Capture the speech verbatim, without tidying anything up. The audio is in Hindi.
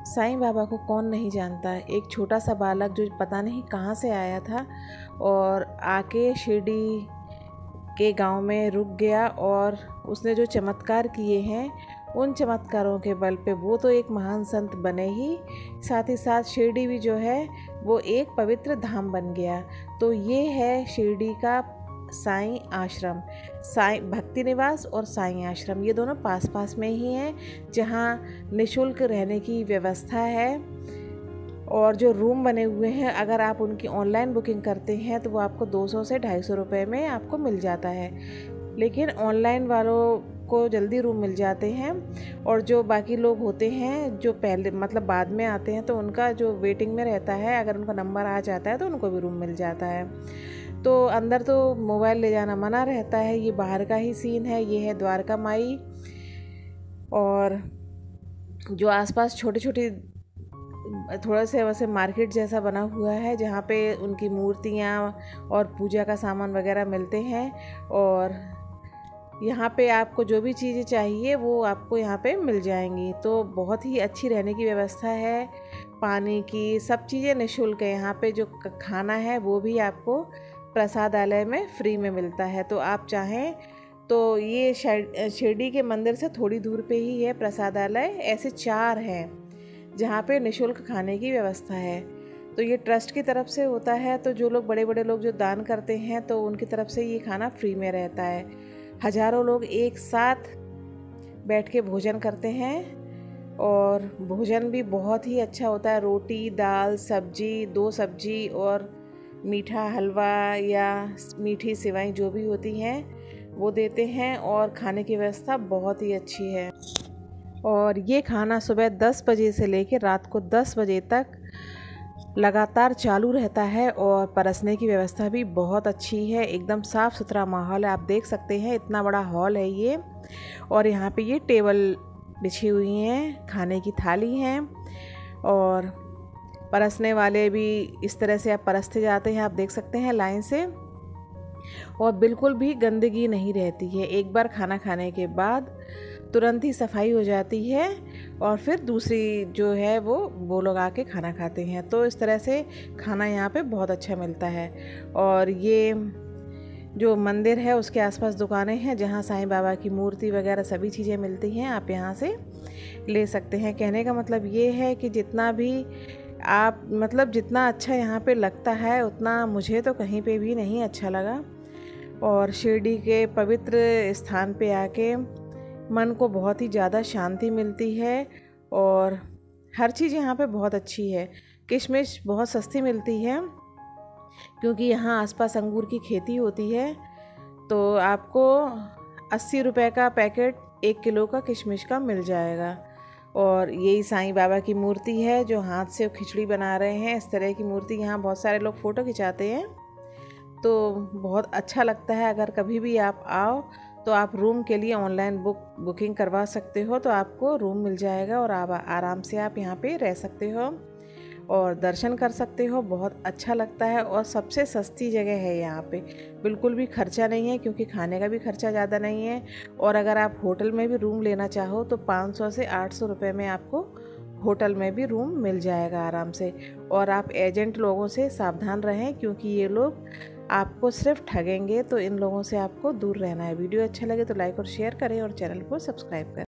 साईं बाबा को कौन नहीं जानता। एक छोटा सा बालक जो पता नहीं कहाँ से आया था और आके शिरडी के गांव में रुक गया और उसने जो चमत्कार किए हैं उन चमत्कारों के बल पे वो तो एक महान संत बने ही, साथ ही साथ शिरडी भी जो है वो एक पवित्र धाम बन गया। तो ये है शिरडी का साईं आश्रम। साईं भक्ति निवास और साईं आश्रम ये दोनों पास पास में ही हैं, जहाँ निशुल्क रहने की व्यवस्था है और जो रूम बने हुए हैं अगर आप उनकी ऑनलाइन बुकिंग करते हैं तो वो आपको दो सौ से ढाई सौ रुपये में आपको मिल जाता है। लेकिन ऑनलाइन वालों को जल्दी रूम मिल जाते हैं और जो बाकी लोग होते हैं जो पहले मतलब बाद में आते हैं तो उनका जो वेटिंग में रहता है, अगर उनका नंबर आ जाता है तो उनको भी रूम मिल जाता है। तो अंदर तो मोबाइल ले जाना मना रहता है। ये बाहर का ही सीन है। ये है द्वारका माई और जो आसपास छोटे छोटे थोड़ा से वैसे मार्केट जैसा बना हुआ है जहाँ पे उनकी मूर्तियाँ और पूजा का सामान वगैरह मिलते हैं और यहाँ पे आपको जो भी चीज़ें चाहिए वो आपको यहाँ पे मिल जाएंगी। तो बहुत ही अच्छी रहने की व्यवस्था है, पानी की सब चीज़ें निःशुल्क है। यहाँ पे जो खाना है वो भी आपको प्रसादालय में फ्री में मिलता है। तो आप चाहें तो ये शिरडी के मंदिर से थोड़ी दूर पे ही है प्रसादालय। ऐसे चार हैं जहाँ पे निःशुल्क खाने की व्यवस्था है। तो ये ट्रस्ट की तरफ से होता है, तो जो लोग बड़े बड़े लोग जो दान करते हैं तो उनकी तरफ से ये खाना फ्री में रहता है। हजारों लोग एक साथ बैठ के भोजन करते हैं और भोजन भी बहुत ही अच्छा होता है। रोटी, दाल, सब्जी, दो सब्जी और मीठा हलवा या मीठी सेवई जो भी होती हैं वो देते हैं और खाने की व्यवस्था बहुत ही अच्छी है। और ये खाना सुबह दस बजे से लेकर रात को दस बजे तक लगातार चालू रहता है और परसने की व्यवस्था भी बहुत अच्छी है। एकदम साफ़ सुथरा माहौल है। आप देख सकते हैं इतना बड़ा हॉल है ये और यहाँ पे ये टेबल बिछी हुई हैं, खाने की थाली हैं और परसने वाले भी इस तरह से आप परसते जाते हैं। आप देख सकते हैं लाइन से और बिल्कुल भी गंदगी नहीं रहती है। एक बार खाना खाने के बाद तुरंत ही सफाई हो जाती है और फिर दूसरी जो है वो वो लोग आके खाना खाते हैं। तो इस तरह से खाना यहाँ पे बहुत अच्छा मिलता है। और ये जो मंदिर है उसके आसपास दुकानें हैं जहाँ साईं बाबा की मूर्ति वगैरह सभी चीज़ें मिलती हैं, आप यहाँ से ले सकते हैं। कहने का मतलब ये है कि जितना भी आप मतलब जितना अच्छा यहाँ पे लगता है उतना मुझे तो कहीं पे भी नहीं अच्छा लगा। और शिरडी के पवित्र स्थान पे आके मन को बहुत ही ज़्यादा शांति मिलती है और हर चीज़ यहाँ पे बहुत अच्छी है। किशमिश बहुत सस्ती मिलती है क्योंकि यहाँ आसपास अंगूर की खेती होती है। तो आपको अस्सी रुपए का पैकेट एक किलो का किशमिश का मिल जाएगा। और यही साईं बाबा की मूर्ति है जो हाथ से खिचड़ी बना रहे हैं। इस तरह की मूर्ति यहाँ बहुत सारे लोग फ़ोटो खिंचाते हैं तो बहुत अच्छा लगता है। अगर कभी भी आप आओ तो आप रूम के लिए ऑनलाइन बुक बुकिंग करवा सकते हो तो आपको रूम मिल जाएगा और आप आराम से आप यहाँ पे रह सकते हो और दर्शन कर सकते हो। बहुत अच्छा लगता है और सबसे सस्ती जगह है यहाँ पे। बिल्कुल भी खर्चा नहीं है क्योंकि खाने का भी खर्चा ज़्यादा नहीं है। और अगर आप होटल में भी रूम लेना चाहो तो पाँच सौ से आठ सौ रुपये में आपको होटल में भी रूम मिल जाएगा आराम से। और आप एजेंट लोगों से सावधान रहें क्योंकि ये लोग आपको सिर्फ ठगेंगे, तो इन लोगों से आपको दूर रहना है। वीडियो अच्छा लगे तो लाइक और शेयर करें और चैनल को सब्सक्राइब करें।